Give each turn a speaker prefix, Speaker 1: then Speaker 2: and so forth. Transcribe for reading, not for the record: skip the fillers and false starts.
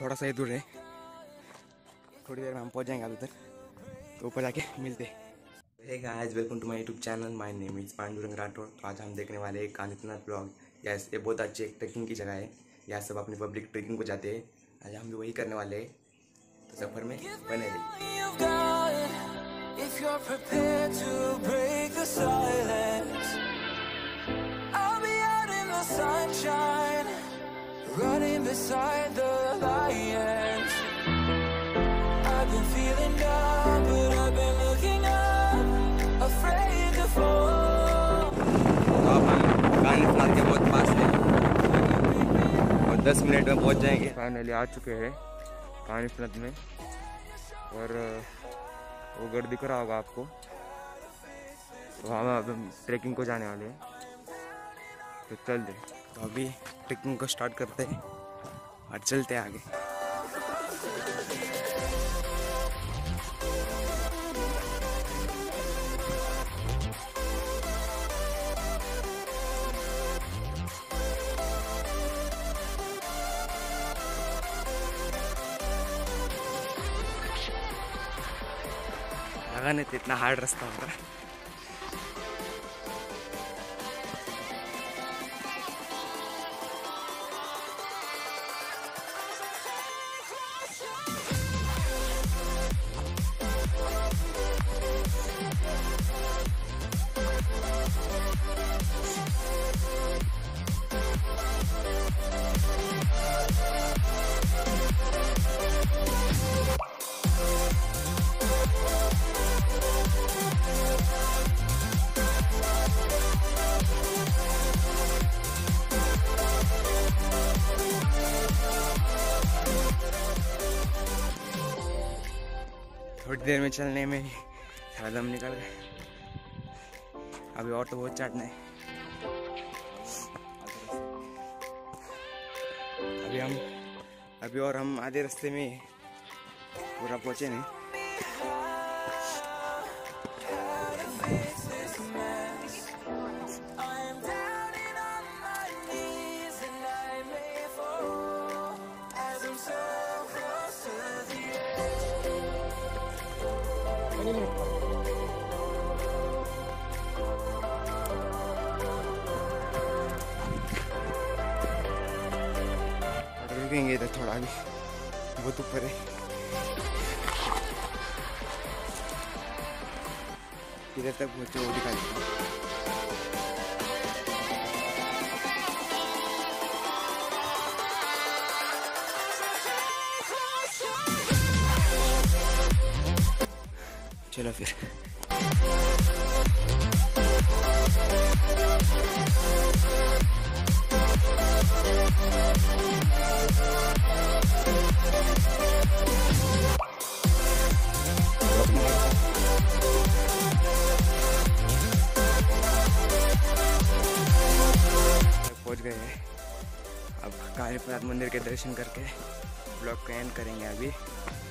Speaker 1: थोड़ा सा ही दूर है, थोड़ी देर में हम पहुंच जाएंगे अभी तक, तो ऊपर जाके मिलते हैं। Hey guys, welcome to my YouTube channel. My name is Pandurang Rathod. तो आज हम देखने वाले हैं कानिपनाथ ब्लॉग। यस, ये बहुत अच्छी एक ट्रैकिंग की जगह है। यहाँ सब अपनी पब्लिक ट्रैकिंग को जाते हैं। आज हम भी वही करने वाले हैं, तो सफ़र में बने रहिए।
Speaker 2: If you're prepared to break the silence, I'll be out in the sunshine, running beside the lions. I've been feeling down, but I've been looking up, afraid to fall.
Speaker 1: तो अब हम कानिपनाथ के बहुत पास हैं और 10 मिनट में पहुंच जाएंगे। फाइनली आ चुके हैं कानिपनाथ में, और वो गढ़ दिख रहा होगा आपको। तो वहाँ अब हम ट्रैकिंग को जाने वाले हैं, तो चलते। तो अभी ट्रैकिंग को स्टार्ट करते हैं और चलते हैं आगे। लगा नहीं तो इतना हार्ड रास्ता होगा। थोड़ी देर में चलने में सारा दम निकल गए। अभी और तो बहुत चढ़ना है। अभी और हम आधे रास्ते में पूरा पहुंचे नहीं। रुकेंगे इधर थोड़ा, भी बहुत ऊपर है। किधर तक पहुंचे वो दिखा देता हूँ। चलो फिर। पहुंच गए हैं। अब कानिपनाथ मंदिर के दर्शन करके ब्लॉग को एंड करेंगे अभी।